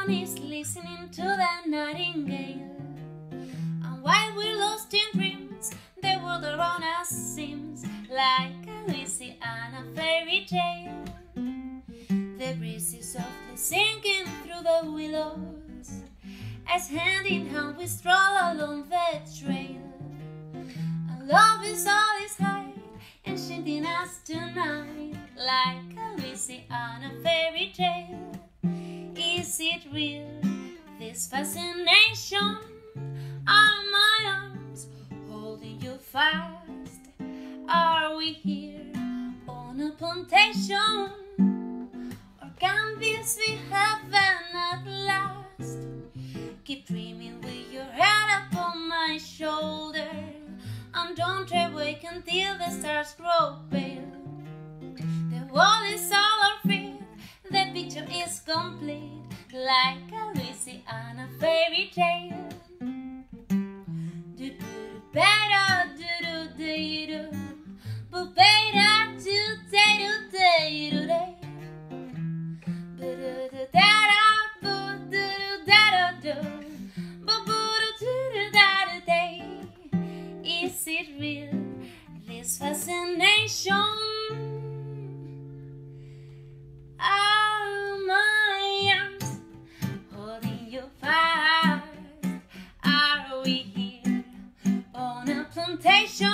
one is listening to the nightingale. And while we're lost in dreams, the world around us seems like a Louisiana fairy tale. The breeze is softly sinking through the willows, as hand in hand we stroll along the trail. And love is all is high, enchanting us tonight like a Louisiana fairy tale. Is it real, this fascination? Are my arms holding you fast? Are we here on a plantation? Or can this be heaven at last? Keep dreaming with your head upon my shoulder, and don't awake until the stars grow pale. The world is all our fear, the picture is complete, like a Louisiana fairy tale. Is it real, this fascination? Are my arms holding you fast? Are we here on a plantation?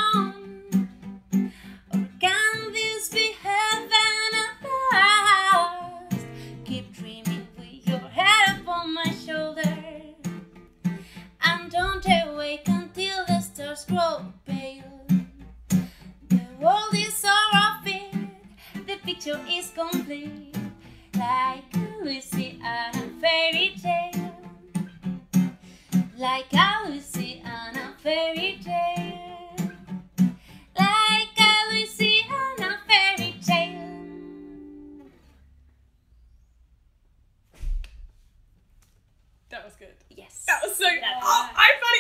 Or can this be heaven at last? Keep dreaming with your head upon my shoulder, and don't awake until the stars grow pale. The world is all of it, the picture is complete, like a Louisiana fairy tale. Like a Louisiana fairy tale. Like a Louisiana fairy tale. That was good. Yes. That was so good. Oh, I